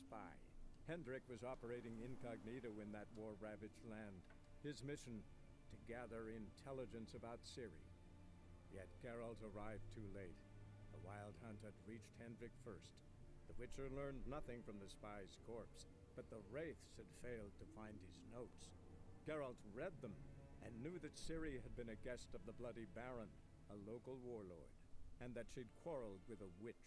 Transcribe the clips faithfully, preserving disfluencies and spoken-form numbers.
spy. Hendrik was operating incognito in that war-ravaged land. His mission, to gather intelligence about Ciri. Yet Geralt arrived too late. The Wild Hunt had reached Hendrik first. The Witcher learned nothing from the spy's corpse, but the Wraiths had failed to find his notes. Geralt read them, and knew that Ciri had been a guest of the Bloody Baron, a local warlord, and that she'd quarreled with a witch.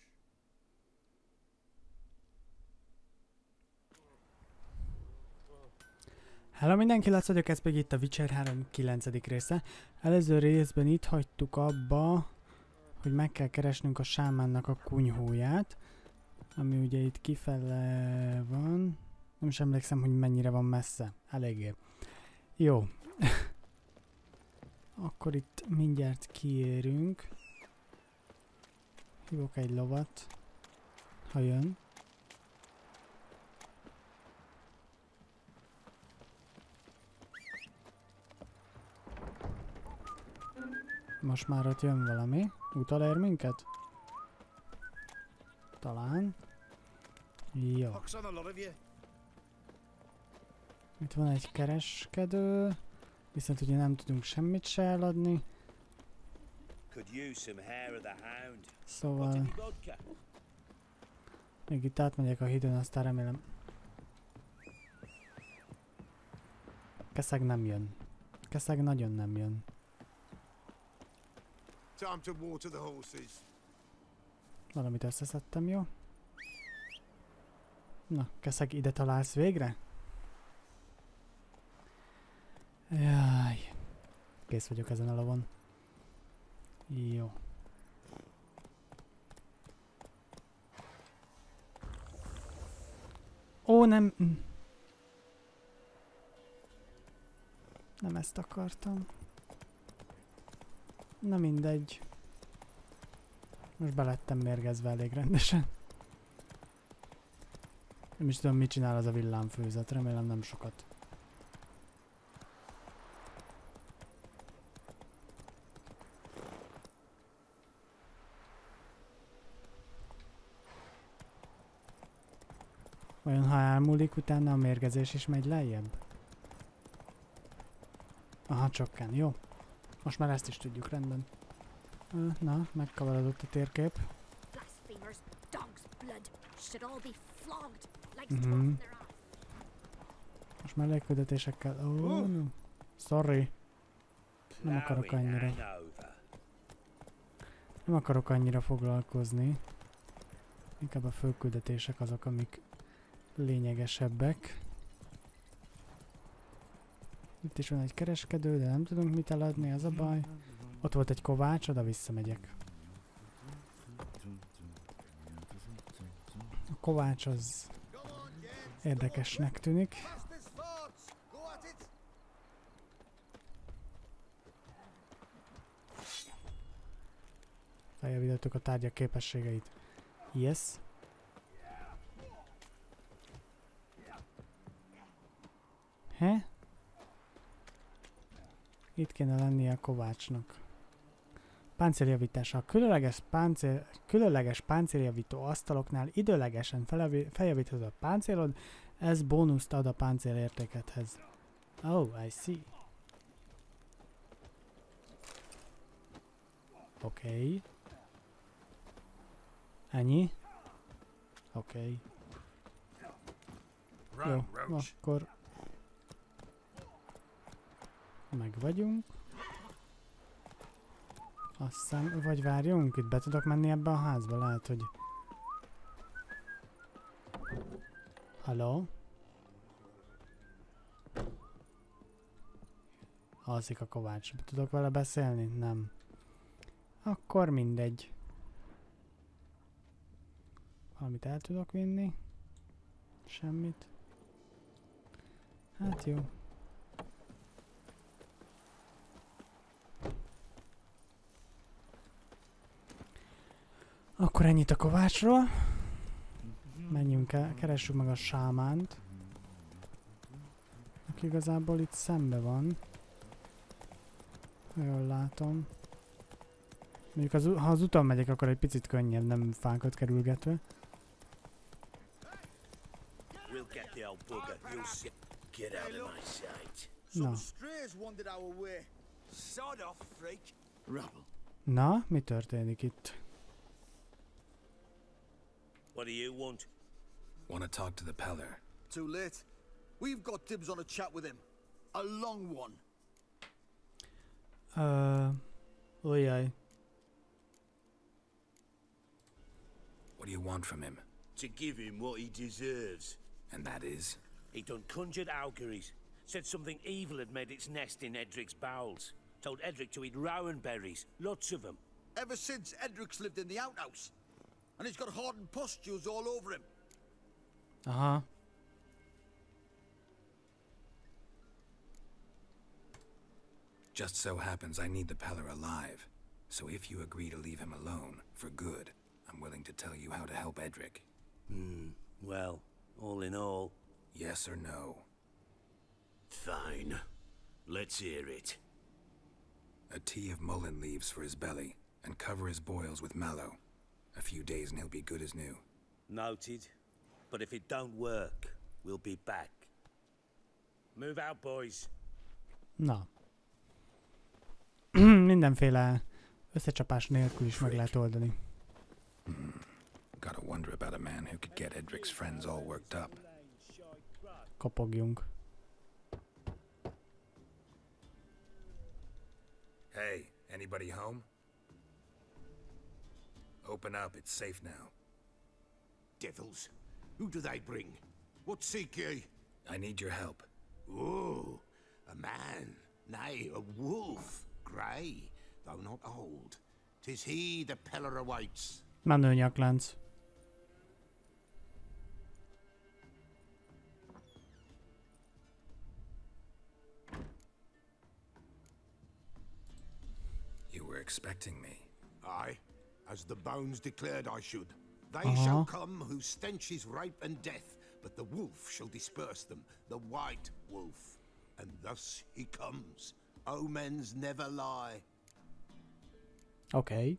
Hello mindenki, Laci vagyok, ez pedig itt a Witcher három kilencedik része. Előző részben itt hagytuk abba, hogy meg kell keresnünk a sámánnak a kunyhóját, ami ugye itt kifele van. Nem is emlékszem, hogy mennyire van messze. Eléggé. Jó. Akkor itt mindjárt kiérünk. Hívok egy lovat, ha jön. Most már ott jön valami. Utolér minket? Talán. Jó. Itt van egy kereskedő. Viszont ugye nem tudunk semmit se eladni. Szóval... még itt átmegyek a hídon, aztán remélem... Keszeg nem jön. Keszeg nagyon nem jön. Valamit összeszedtem, jó? Na, Keszeg, ide találsz végre? Jaj. Kész vagyok ezen a lovon. Jó. Ó, nem... Nem ezt akartam. Na mindegy. Most belettem mérgezve elég rendesen. Nem is tudom, mit csinál az a villámfőzet. Remélem nem sokat. Vajon ha elmúlik, utána a mérgezés is megy lejjebb? Aha, csökken, jó. Most már ezt is tudjuk, rendben. Na, megkavarodott a térkép. Mm-hmm. Most már légküldetésekkel... Oh, no. Sorry. Nem akarok annyira. Nem akarok annyira foglalkozni. Inkább a fölküldetések azok, amik lényegesebbek. Itt is van egy kereskedő, de nem tudunk mit eladni, az a baj. Ott volt egy kovács, oda visszamegyek. A kovács az érdekesnek tűnik. Feljavítottuk a tárgyak képességeit. Yes. He? Itt kéne lennie a kovácsnak. Páncéljavítása. A különleges, páncél, különleges páncéljavító asztaloknál időlegesen feljavíthatod a páncélod, ez bónuszt ad a páncél értékedhez. Oh, I see. Oké. Okay. Ennyi? Oké. Okay. Jó, akkor... meg vagyunk. Azt hiszem, vagy várjunk, itt be tudok menni ebbe a házba, lehet, hogy... Halló? Alszik a kovács. Tudok vele beszélni? Nem. Akkor mindegy. Valamit el tudok vinni? Semmit. Hát jó. Akkor ennyit a kovácsról. Menjünk el, keressük meg a sámánt. Aki igazából itt szembe van. Jól látom. Mondjuk az, ha az úton megyek, akkor egy picit könnyebb, nem fákat kerülgetve. bugger. You'll see. Get out of my sight. Na. Strays wandered our way. Sod off, freak. Rubble. Na, mi történik itt? What do you want? Want to talk to the Peller. Too late. We've got dibs on a chat with him. A long one. Uh, ujjaj. What do you want from him? To give him what he deserves. And that is? He done conjured auguries. Said something evil had made its nest in Edric's bowels. Told Edric to eat rowan berries. Lots of them. Ever since Edric's lived in the outhouse. And he's got hardened pustules all over him. Aha. Just so happens I need the Peller alive. So if you agree to leave him alone, for good, I'm willing to tell you how to help Edric. Hmm. Well, all in all... Yes or no? Fine. Let's hear it. A tea of mullein leaves for his belly, and cover his boils with mallow. A few days and he'll be good as new. Noted. But if it don't work, we'll be back. Move out, boys. Na. Mindenféle összecsapás nélkül is meg lehet oldani. Hmm. Gotta wonder about a man who could get Edric's friends all worked up. Kopogjunk. Hey, anybody home? Open up, it's safe now. Devils. Who do they bring? What seek ye? I need your help. Oh, a man. Nay, a wolf. Grey, though not old. 'Tis he the Peller awaits. Menő nyaklánc. You were expecting me. Aye, as the bones declared I should. They Uh-huh. shall come whose stench is rape and death, but the wolf shall disperse them, the white wolf. And thus he comes. Omens never lie. Okay.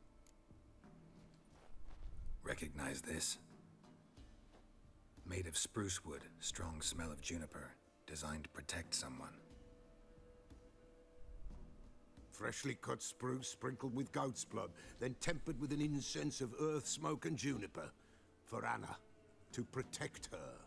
Recognize this? Made of spruce wood, strong smell of juniper, designed to protect someone. Freshly cut spruce sprinkled with goat's blood, then tempered with an incense of earth, smoke and juniper. For Anna, to protect her.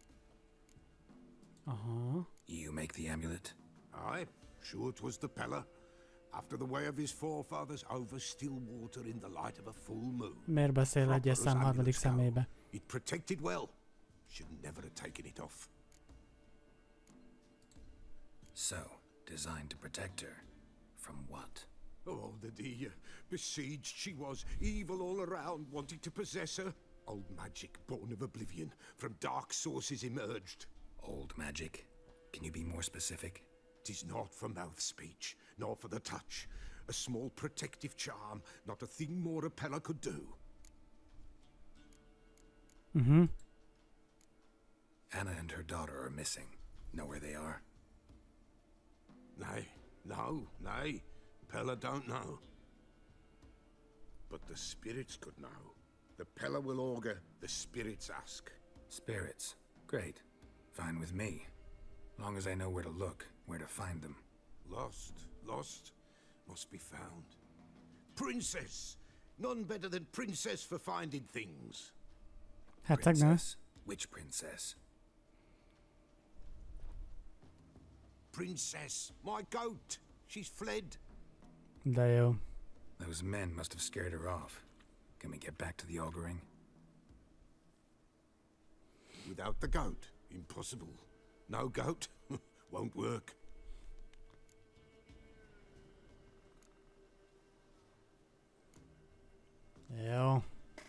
Aha. You make the amulet? Aye, sure 'twas the Peller. After the way of his forefathers, over still water in the light of a full moon. Miért beszél Proper egyes as szám harmadik amulets go. szemébe? It protected well. Should never have taken it off. So, designed to protect her. From what? Oh, the dear. Besieged she was, evil all around, wanting to possess her. Old magic, born of oblivion, from dark sources emerged. Old magic? Can you be more specific? 'Tis not for mouth speech, nor for the touch. A small protective charm, not a thing more a Peller could do. Mhm. Anna and her daughter are missing. Know where they are? Nay, no, nay. Peller don't know. But the spirits could know. The Peller will augur, the spirits ask. Spirits. Great. Fine with me. Long as I know where to look, where to find them. Lost, lost, must be found. Princess! None better than Princess for finding things. Hercegnő. Princess? Which princess? Princess, my goat! She's fled. De jó. Those men must have scared her off. Can we get back to the auguring? Without the goat, impossible. No goat, won't work. Jó.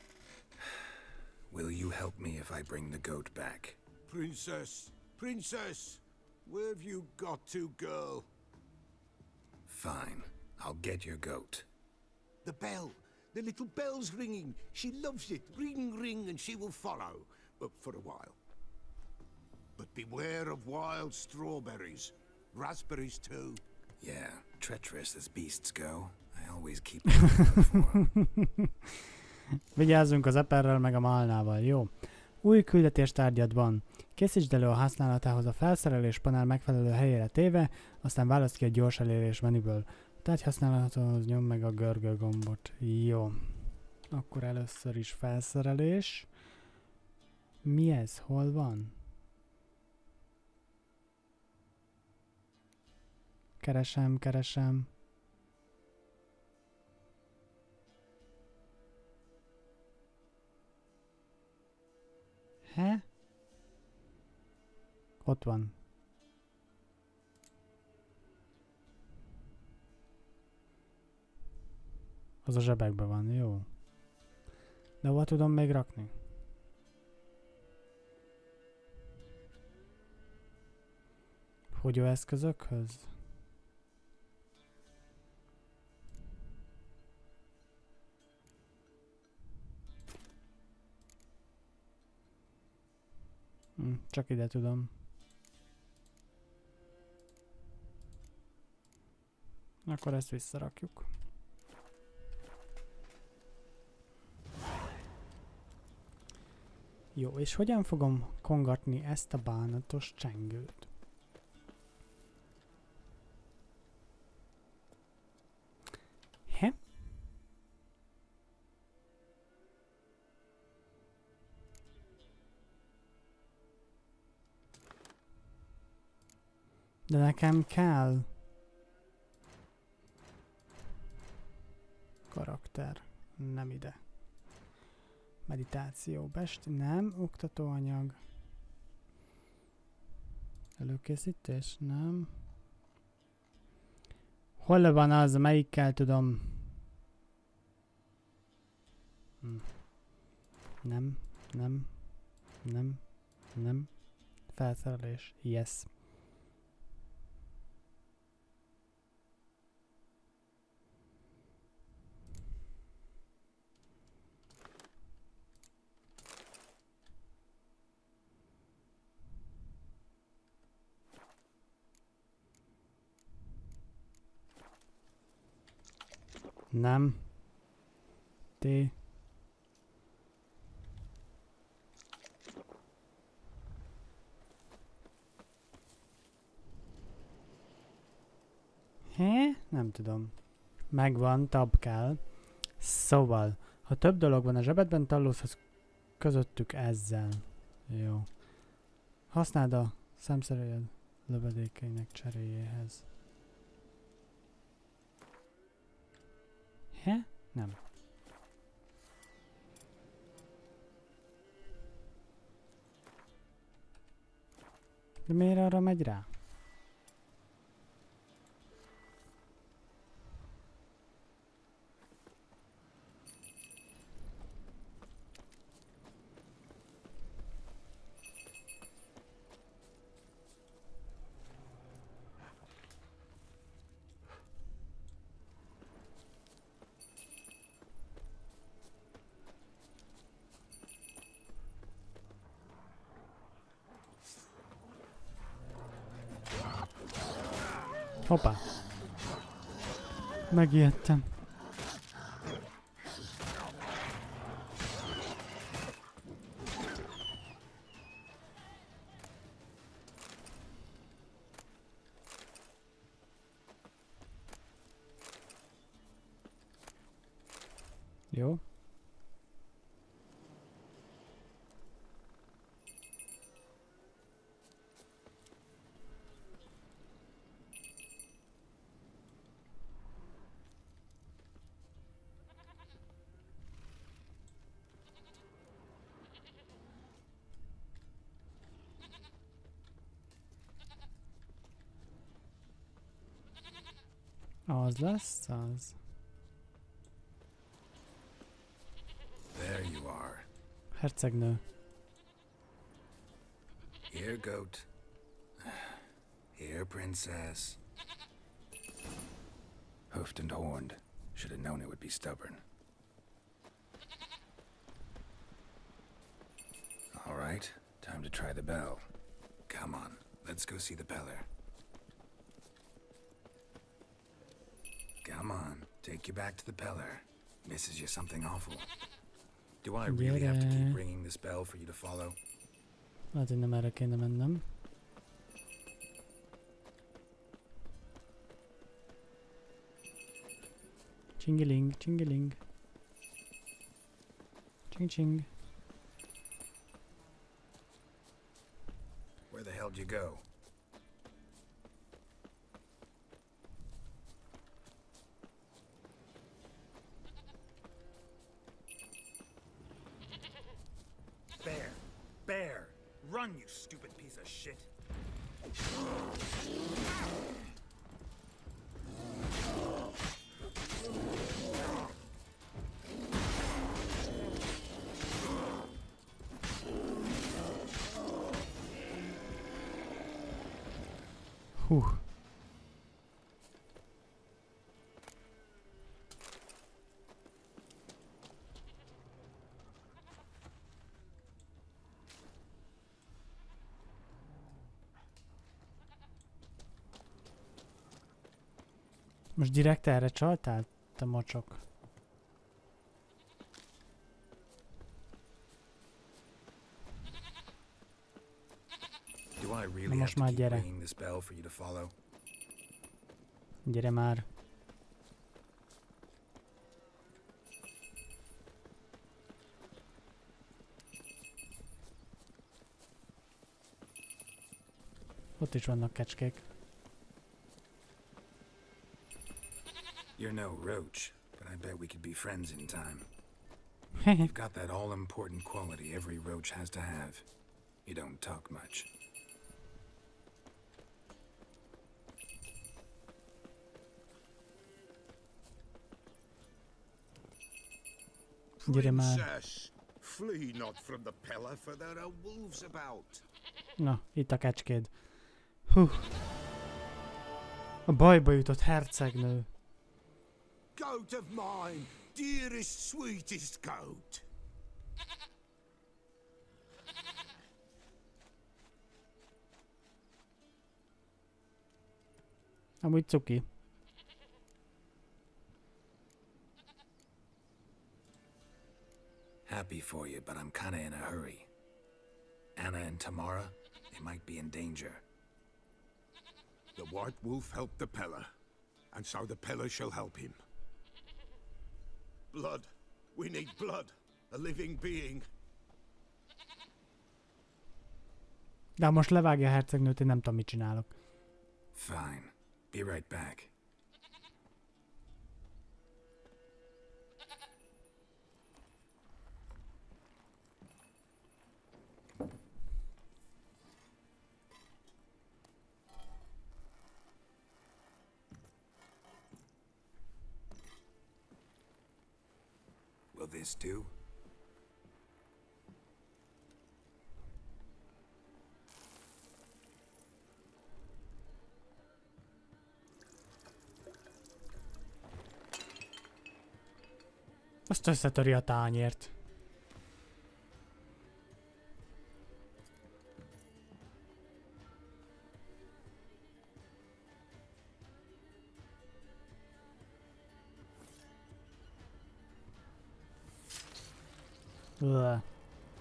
Will you help me if I bring the goat back? Princess, princess! Where have you got to, girl? Fine. I'll get your goat. The bell! The little bell's ringing. She loves it. Ring, ring, and she will follow. But for a while. But beware of wild strawberries. Raspberries, too. Yeah, treacherous as beasts go. I always keep an eye out for 'em. Vigyázzunk az eperrel meg a málnával, jó? Új küldetést tárgyad van. Készítsd elő a használatához a felszerelés panel megfelelő helyére téve, aztán válaszd ki a gyors elérés menüből. A tárgy használatához nyomd meg a görgő gombot. Jó. Akkor először is felszerelés. Mi ez? Hol van? Keresem, keresem. He? Ott van. Az a zsebekben van, jó. De hova tudom még rakni? Fogyóeszközökhöz? Hm, csak ide tudom. Akkor ezt visszarakjuk. Jó, és hogyan fogom kongatni ezt a bánatos csengőt? He? De nekem kell karakter, nem ide. Meditáció, best, nem, oktatóanyag. Előkészítés, nem. Hol van az, melyikkel tudom? Hm. Nem, nem, nem, nem. Felszerelés, yes. Nem. T. Hé? Nem tudom. Megvan, tab kell. Szóval, ha több dolog van a zsebedben, tallózhatsz közöttük ezzel. Jó. Használd a szemszerűjed lövedékeinek cseréjéhez. He? Nem. De miért arra megy rá? Hoppá. Megijedtem. Jó. Az lesz az. There you are. Hercegnő. Here, goat. Here, princess. Hoofed and horned. Should have known it would be stubborn. All right, time to try the bell. Come on, let's go see the Peller. Come on, take you back to the Peller. Misses you something awful. Do I really have to keep ringing this bell for you to follow? Lehet, hogy nem erre kéne mennem. Csingiling, csingiling. Ching ching. Where the hell did you go? Bear! Bear! Run, you stupid piece of shit! Hú. Most direkt erre csaltál, te mocsok? Do I really Na have most to már keep gyere. ringing this bell for you to follow? Gyere már. Ott is vannak kecskék. You're no roach, but I bet we could be friends in time. You've got that all-important quality every roach has to have. You don't talk much. Gyere már. Princess, flee not from the Pella, for there are wolves about. Na, itt a kecskéd. Hú. A bajba jutott hercegnő. Goat of mine, dearest, sweetest goat. Amúgy cuki. Happy for you, but I'm kinda in a hurry. Anna and Tamara, they might be in danger. The White Wolf helped the Pella, and so the Pella shall help him. Blood. We need blood. A living being. De ha most levágja a hercegnőt, én nem tudom, mit csinálok. Fine. Be right back. Will this do? Azt összetöri a tányért. Ugh.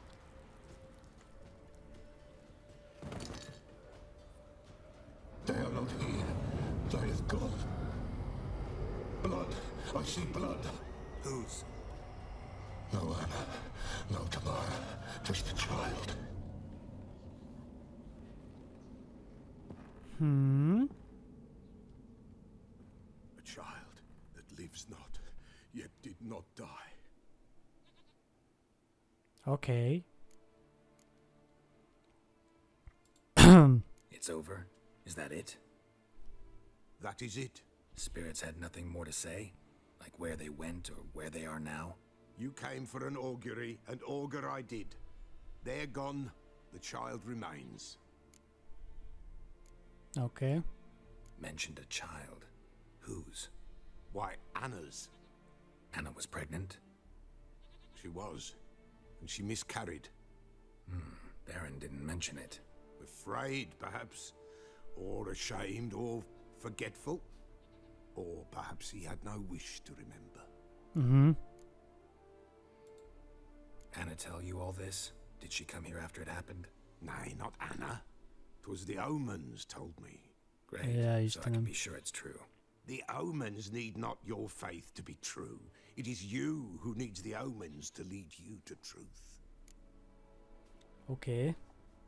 They are not here. They have gone. Blood. I see blood. Whose? No Anna. No Tamara. Just the child. Hmm. A child that lives not, yet did not die. Okay. It's over? Is that it? That is it. Spirits had nothing more to say? Like where they went or where they are now? You came for an augury, and augur I did. They're gone. The child remains. Okay. Mentioned a child. Whose? Why, Anna's. Anna was pregnant? She was. And she miscarried. Hmm. Baron didn't mention it. Afraid, perhaps. Or ashamed, or forgetful. Or perhaps he had no wish to remember. Mm-hmm. Anna tell you all this? Did she come here after it happened? Nay, not Anna. 'Twas the omens told me. Great, Ja, so I can be Istenem. sure it's true. The omens need not your faith to be true. It is you who needs the omens to lead you to truth. Oké. Okay.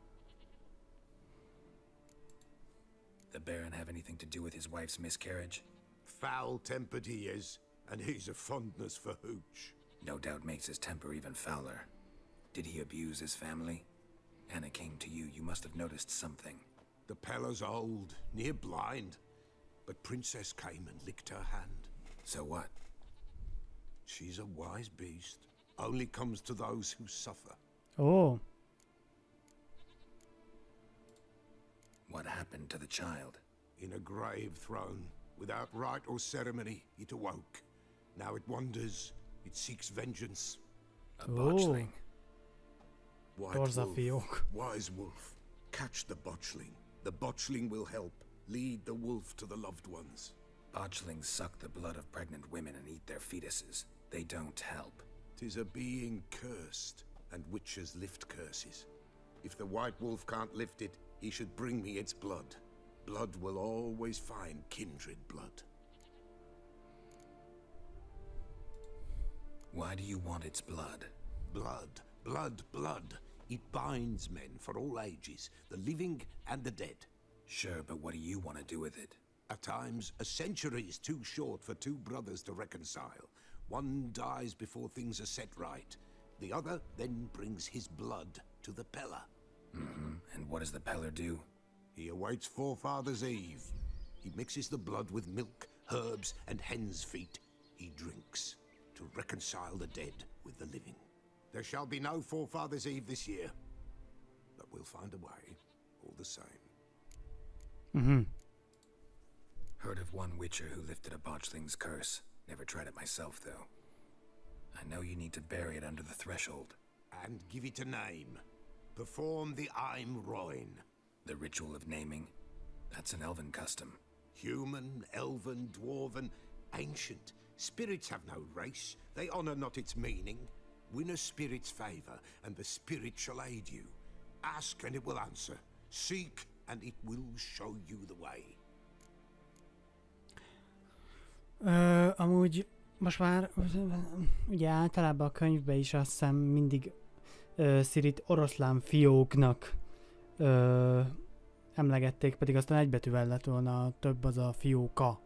The Baron have anything to do with his wife's miscarriage? Foul-tempered he is, and he's a fondness for hooch. No doubt makes his temper even fouler. Did he abuse his family? Anna came to you, you must have noticed something. The Pella's old, near blind, but Princess came and licked her hand. So what? She's a wise beast. Only comes to those who suffer. Ó, What happened to the child? In a grave thrown, without rite or ceremony, it awoke. Now it wanders, it seeks vengeance. A Oh. botchling. White Torza wolf, fiók. wise wolf, catch the botchling. The botchling will help lead the wolf to the loved ones. Botchlings suck the blood of pregnant women and eat their fetuses. They don't help. 'Tis a being cursed, and witches lift curses. If the white wolf can't lift it, he should bring me its blood. Blood will always find kindred blood. Why do you want its blood? Blood, blood, blood. It binds men for all ages, the living and the dead. Sure, but what do you want to do with it? At times, a century is too short for two brothers to reconcile. One dies before things are set right. The other then brings his blood to the Pella. Mm-hmm. And what does the Peller do? He awaits Forefather's Eve. He mixes the blood with milk, herbs, and hen's feet. He drinks to reconcile the dead with the living. There shall be no Forefather's Eve this year, but we'll find a way, all the same. Mhm. Heard of one witcher who lifted a botchling's curse. Never tried it myself, though. I know you need to bury it under the threshold. And give it a name. Perform the Aim Roin. The ritual of naming? That's an elven custom. Human, elven, dwarven, ancient. Spirits have no race. They honor not its meaning. Win a spirit's favor, and the spirit shall aid you. Ask, and it will answer. Seek, and it will show you the way. Ö, amúgy most már ugye általában a könyvben is azt hiszem mindig ö, Cirit oroszlán fióknak ö, emlegették, pedig aztán egy betűvel lett volna több az a fióka.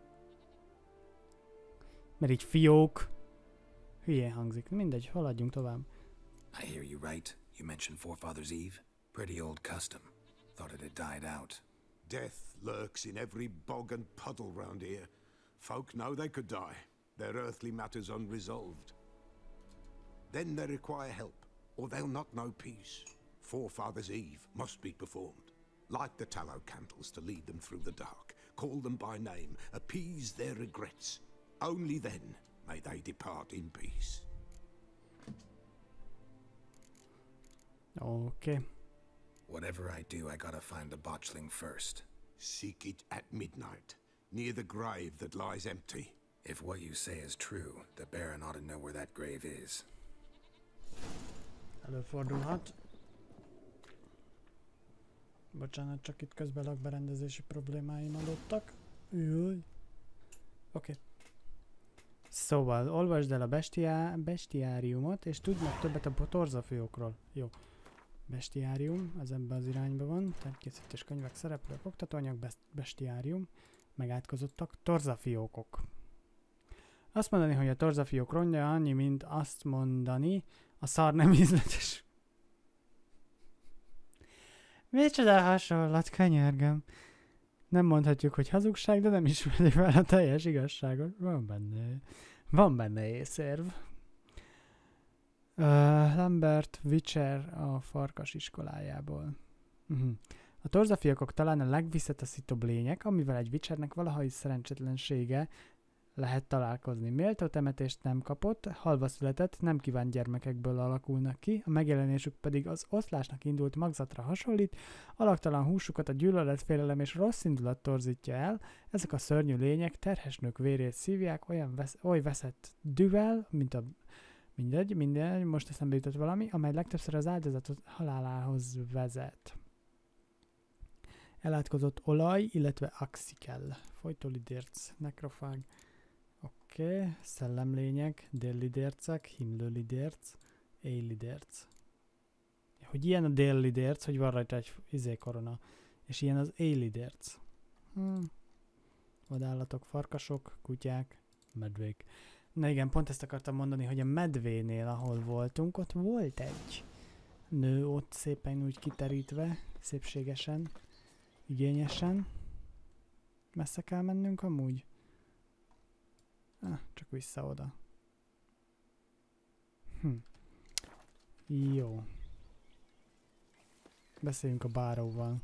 Mert így fiók hülyén hangzik. Mindegy, haladjunk tovább. I hear you right. You mentioned Forefather's Eve? Pretty old custom. Thought it had died out. Death lurks in every bog and puddle round here. Folk know they could die, their earthly matters unresolved. Then they require help, or they'll not know peace. Forefather's Eve must be performed. Light the tallow candles to lead them through the dark. Call them by name, appease their regrets. Only then may they depart in peace. Oké. Okay. Whatever I do, I gotta find the botchling first. Seek it at midnight, near the grave that lies empty. If what you say is true, the Baron ought to know where that grave is. Előfordulhat. Bocsánat, csak itt közben lakberendezési problémáim adottak. Júj. Oké. Okay. Szóval, olvasd el a bestiá bestiáriumot, és tudd meg többet a torzafiókról. Jó. Bestiárium, az ebben az irányba van. Tervkészítés, könyvek, szereplők, oktatóanyag, best bestiárium. Megátkozottak, torzafiókok. Azt mondani, hogy a torzafiók ronja annyi, mint azt mondani, a szar nem ízletes. Micsoda hasonlat, könyörgöm. Nem mondhatjuk, hogy hazugság, de nem ismeri fel a teljes igazságot. Van benne, van benne észérv. Uh, Lambert Witcher a farkas iskolájából. Uh-huh. A torzafiókok talán a legvisszataszítóbb lények, amivel egy Witchernek valaha is szerencsétlensége lehet találkozni. Méltó temetést nem kapott, halva született, nem kívánt gyermekekből alakulnak ki, a megjelenésük pedig az oszlásnak indult magzatra hasonlít, alaktalan húsukat a gyűlölet, félelem és rossz indulat torzítja el, ezek a szörnyű lények terhes nők vérét szívják olyan vesz- oly veszett düvel, mint a Mindegy, mindegy, most eszembe jutott valami, amely legtöbbször az áldozatot halálához vezet. Elátkozott olaj, illetve axi kell. Folytolidérc, nekrofág. Oké, okay. Szellemlények, déllidércek, himlőlidérc, éjlidérc. Hogy ilyen a déllidérc, hogy van rajta egy izé korona. És ilyen az éjlidérc. Hmm. Vadállatok, farkasok, kutyák, medvék. Na igen, pont ezt akartam mondani, hogy a medvénél, ahol voltunk, ott volt egy nő ott szépen úgy kiterítve, szépségesen, igényesen. Messze kell mennünk amúgy? Ah, csak vissza oda. Hm. Jó. Beszéljünk a báróval.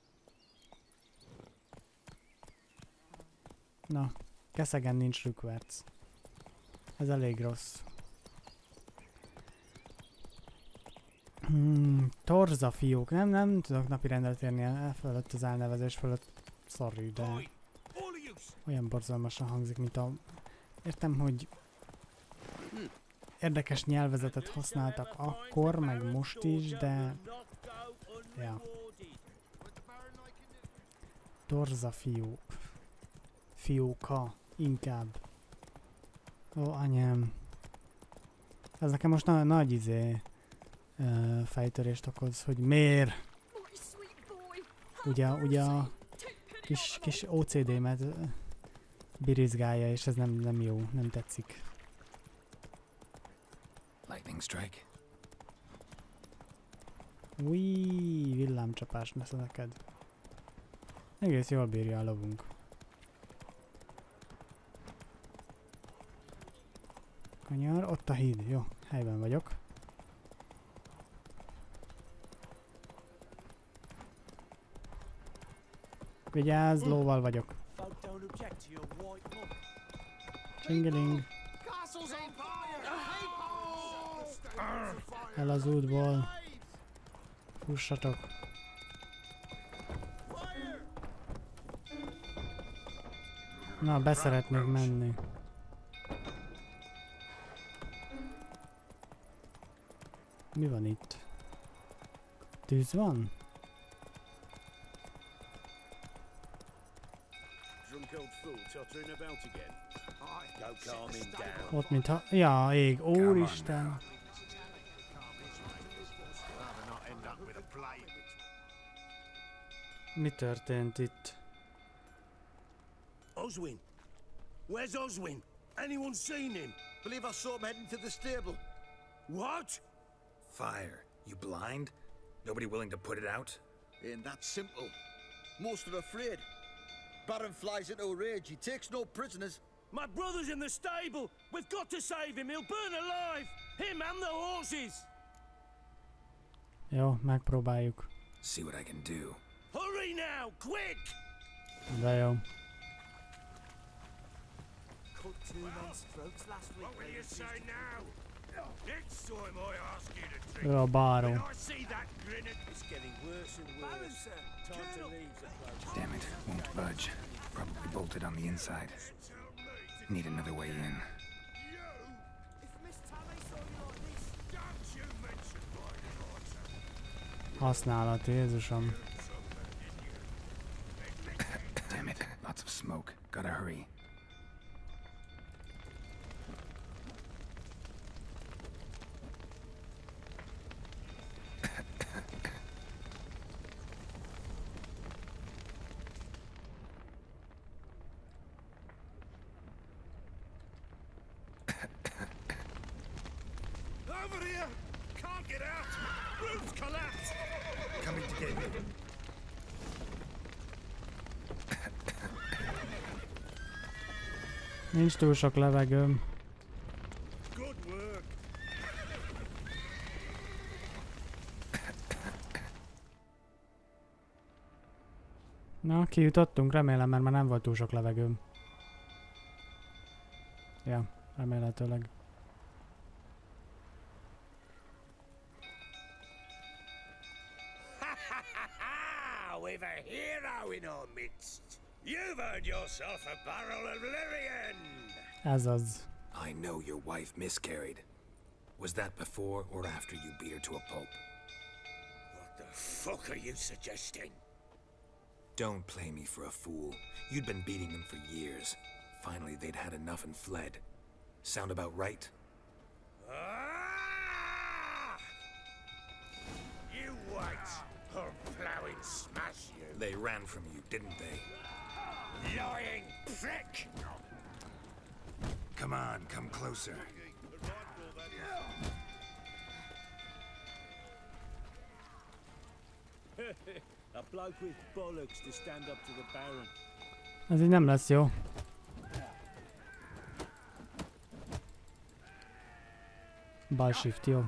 Na, Keszegen nincs rükverc. Ez elég rossz. Hmm, torza fiók. Nem, nem tudok napi rendet érni el fölött az elnevezés fölött. Sorry, de olyan borzalmasan hangzik, mint a... Értem, hogy érdekes nyelvezetet használtak akkor, meg most is, de... Ja. Torza fiók. Fióka. Inkább. Ó, anyám. Ez nekem most na nagy izé uh, fejtörést okoz, hogy miért? Ugye, ugye a kis, kis ó cé dé-met uh, birizgálja, és ez nem, nem jó, nem tetszik. Lightning strike. Új, villámcsapás lesz neked. Egész jól bírja a lovunk. Kanyar, ott a híd. Jó, helyben vagyok. Vigyázz, lóval vagyok. Csingeling. El az útból. Fussatok. Na, beszeretnék menni. Mi van itt? Tűz van? Ott mintha... Ja, ég, úristen! Mi történt itt? Oswin! Where's Oswin? Anyone seen him? Believe I saw him heading to the stable. What? Fire. You blind? Nobody willing to put it out? Ain't that simple. Most are afraid. Baron flies into a rage. He takes no prisoners. My brother's in the stable! We've got to save him! He'll burn alive! Him and the horses! Jó, megpróbáljuk. See what I can do. Hurry now! Quick! De jó. Cut two men's throats last week. What will you say now? Next time I ask you to drink. Ő a báró. When I see that grin, it's getting worse and worse. Time to leave the place. Damn it, won't budge. Probably bolted on the inside. Need another way in. Használat, Jézusom. Damn it, lots of smoke. Gotta hurry. Over here! Can't get out! Roof's collapsed! Coming to get you. Nincs túl sok levegőm. Good work! Na, kijutottunk, remélem, mert már nem volt túl sok levegőm. Ja, remélhetőleg. We've a hero in our midst. You've earned yourself a barrel of Lyrian. Ez az. I know your wife miscarried. Was that before or after you beat her to a pulp? What the fuck are you suggesting? Don't play me for a fool. You'd been beating them for years. Finally, they'd had enough and fled. Sound about right? Ah! You wait, or plow and smash you. They ran from you, didn't they? Lying prick! Come on, come closer. A bloke with bollocks to stand up to the Baron. Ez így nem lesz jó. Bal shift, jó.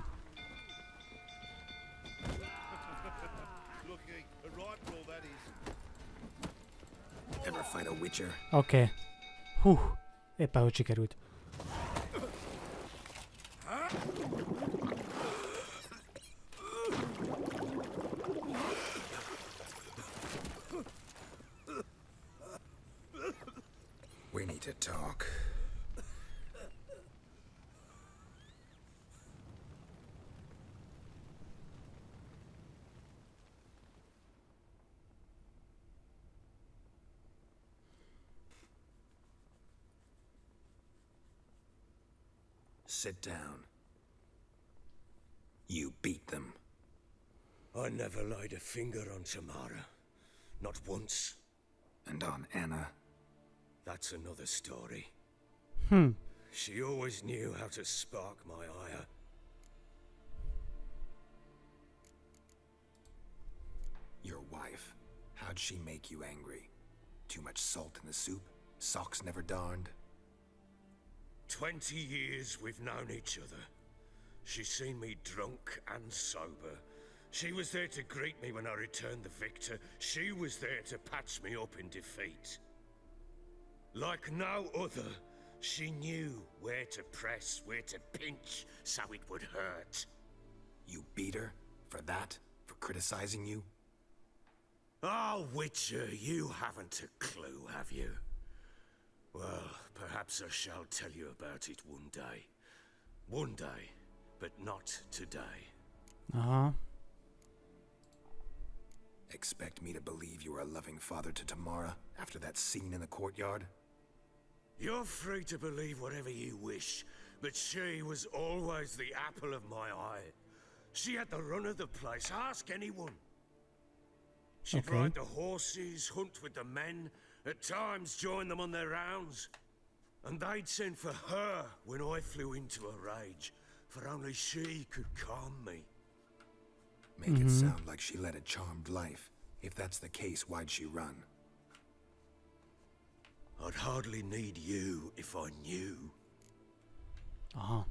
Ever fight a Witcher? Oké. Okay. Hú, éppen hogy sikerült. We need to talk. Sit down. You beat them. I never laid a finger on Tamara. Not once. And on Anna? That's another story. Hmm. She always knew how to spark my ire. Your wife. How'd she make you angry? Too much salt in the soup? Socks never darned? Twenty years we've known each other. She's seen me drunk and sober. She was there to greet me when I returned the victor. She was there to patch me up in defeat. Like no other, she knew where to press, where to pinch, so it would hurt. You beat her? For that? For criticizing you? Oh, Witcher, you haven't a clue, have you? Well, perhaps I shall tell you about it one day. One day, but not today. Uh-huh. Expect me to believe you were a loving father to Tamara after that scene in the courtyard? You're free to believe whatever you wish, but she was always the apple of my eye. She had the run of the place, ask anyone. She'd Okay. ride the horses, hunt with the men, at times join them on their rounds. And they'd send for her when I flew into a rage, for only she could calm me. Make mm-hmm. it sound like she led a charmed life. If that's the case, why'd she run? I'd hardly need you if I knew. Uh-huh.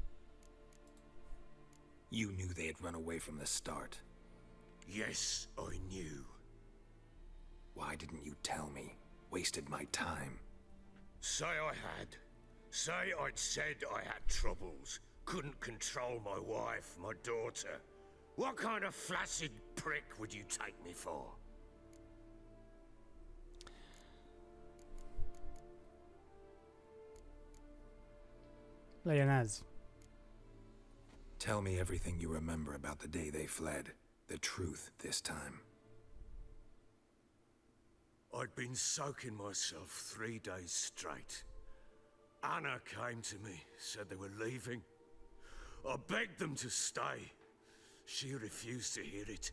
You knew they had run away from the start. Yes, I knew. Why didn't you tell me? Wasted my time. Say I had. Say I'd said I had troubles. Couldn't control my wife, my daughter. What kind of flaccid prick would you take me for? Legyen ez. Tell me everything you remember about the day they fled. The truth this time. I'd been soaking myself three days straight. Anna came to me, said they were leaving. I begged them to stay. She refused to hear it.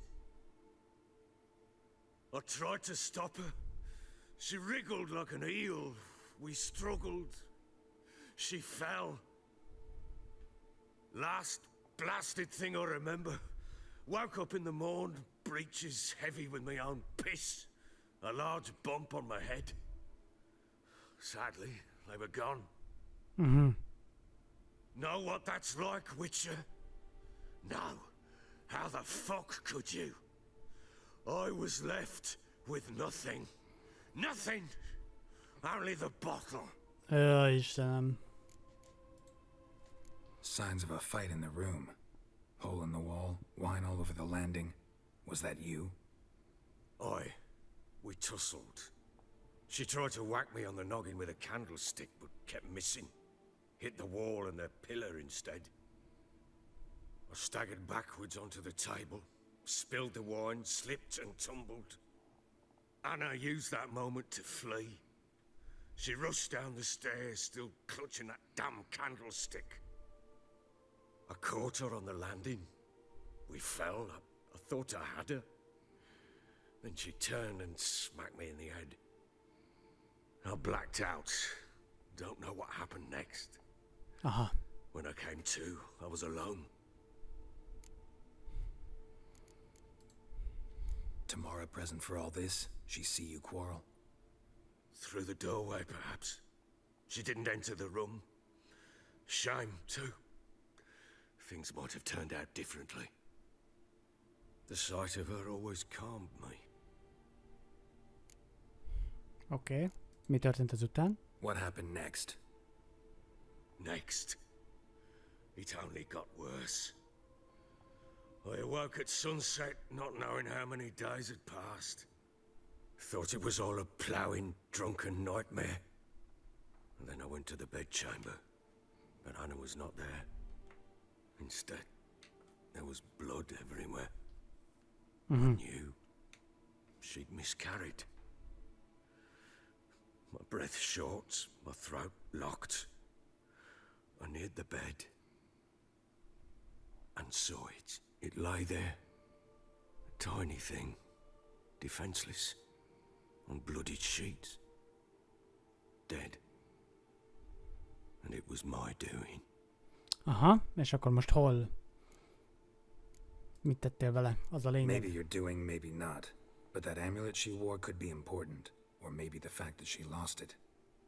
I tried to stop her. She wriggled like an eel. We struggled. She fell. Last blasted thing I remember. Woke up in the morn, breeches heavy with my own piss. A large bump on my head. Sadly, they were gone. Mm-hmm. Know what that's like, Witcher? No. How the fuck could you? I was left with nothing. Nothing! Only the bottle. Ö, Istenem. Signs of a fight in the room. Hole in the wall, wine all over the landing. Was that you? Aye. We tussled. She tried to whack me on the noggin with a candlestick, but kept missing. Hit the wall and the pillar instead. I staggered backwards onto the table, spilled the wine, slipped and tumbled. Anna used that moment to flee. She rushed down the stairs, still clutching that damn candlestick. I caught her on the landing. We fell. I, I thought I had her. Then she turned and smacked me in the head. I blacked out. Don't know what happened next. Aha. When I came to, I was alone. Tamara present for all this? She see you quarrel? Through the doorway, perhaps. She didn't enter the room. Shame, too. Things might have turned out differently. The sight of her always calmed me. Oké. Okay. Mi történt ezután? What happened next? Next? It only got worse. I awoke at sunset, not knowing how many days had passed. Thought it was all a ploughing, drunken nightmare. And then I went to the bedchamber, but Anna was not there. Instead, there was blood everywhere. Mm-hmm. I knew she'd miscarried. My breath short, my throat locked. I neared the bed and saw it. It lay there, a tiny thing, defenseless, on bloodied sheets, dead. And it was my doing. Aha, és akkor most hol? Mit tettél vele? Az a lényeg. Maybe you're doing, maybe not. But that amulet she wore could be important. Or maybe the fact that she lost it.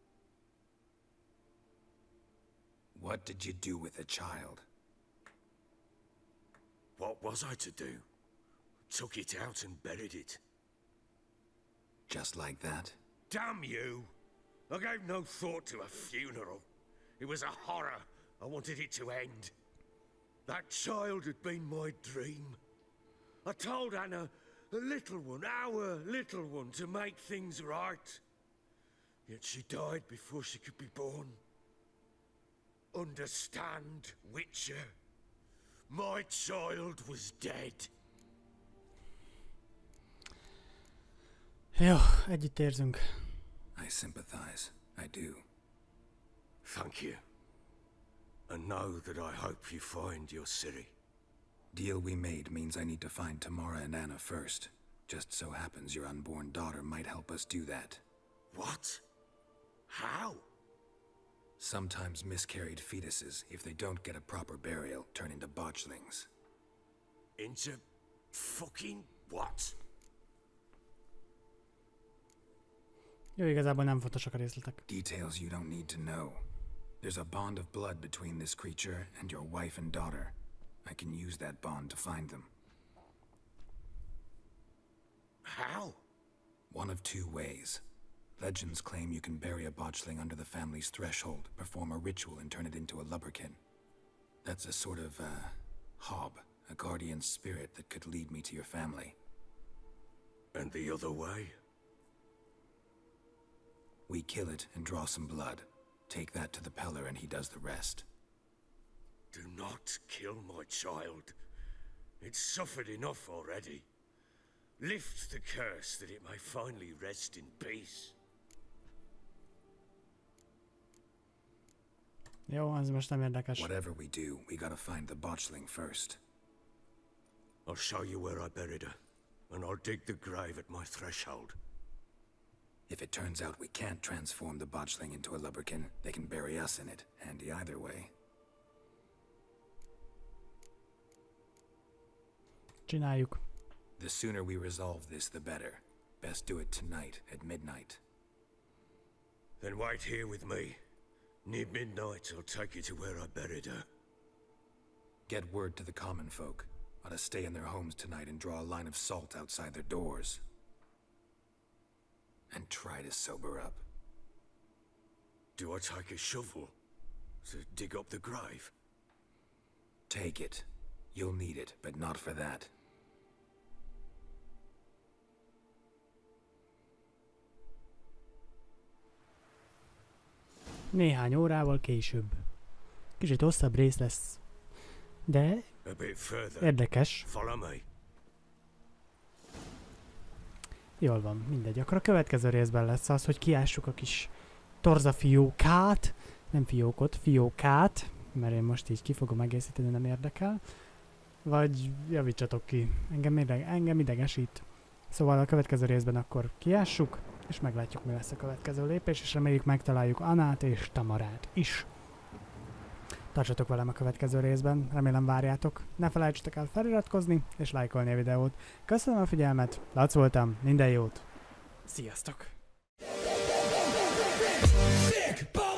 What did you do with the child? What was I to do? Took it out and buried it. Just like that? Damn you! I gave no thought to a funeral. It was a horror. I wanted it to end. That child had been my dream. I told Anna, the little one, our little one, to make things right. Yet she died before she could be born. Understand, Witcher? My child was dead. Jó, együtt érzünk. I sympathize. I do. Thank you. And know that I hope you find your Ciri. Deal we made means I need to find Tamara and Anna first. Just so happens your unborn daughter might help us do that. What? How? Sometimes miscarried fetuses, if they don't get a proper burial, turn into botchlings. Into fucking what? Jó, igazából nem fontosak a részletek. Details you don't need to know. There's a bond of blood between this creature and your wife and daughter. I can use that bond to find them. How? One of two ways. Legends claim you can bury a botchling under the family's threshold, perform a ritual and turn it into a lubberkin. That's a sort of, uh, hob, a guardian spirit that could lead me to your family. And the other way? We kill it and draw some blood. Take that to the Peller and he does the rest. Do not kill my child. It's suffered enough already. Lift the curse that it may finally rest in peace. Jó, ez most nem érdekes. Whatever we do, we gotta find the botchling first. I'll show you where I buried her, and I'll dig the grave at my threshold. If it turns out we can't transform the botchling into a lubberkin, they can bury us in it. Handy either way. Csináljuk. The sooner we resolve this, the better. Best do it tonight, at midnight. Then wait here with me. Near midnight, I'll take you to where I buried her. Get word to the common folk. Ought to stay in their homes tonight and draw a line of salt outside their doors. And try to sober up. Do I take a shovel to dig up the grave? Take it. You'll need it, but not for that. Néhány órával később. Kicsit hosszabb rész lesz, de A bit further. Érdekes. Follow me. Jól van, mindegy. Akkor a következő részben lesz az, hogy kiássuk a kis torza fiókát, nem fiókot, fiókát, mert én most így ki fogom egészíteni, nem érdekel. Vagy javítsatok ki. Engem, ideg, engem idegesít. Szóval a következő részben akkor kiássuk, és meglátjuk, mi lesz a következő lépés, és reméljük megtaláljuk Anát és Tamarát is. Tartsatok velem a következő részben, remélem várjátok. Ne felejtsetek el feliratkozni és lájkolni a videót. Köszönöm a figyelmet, Lac voltam, minden jót! Sziasztok!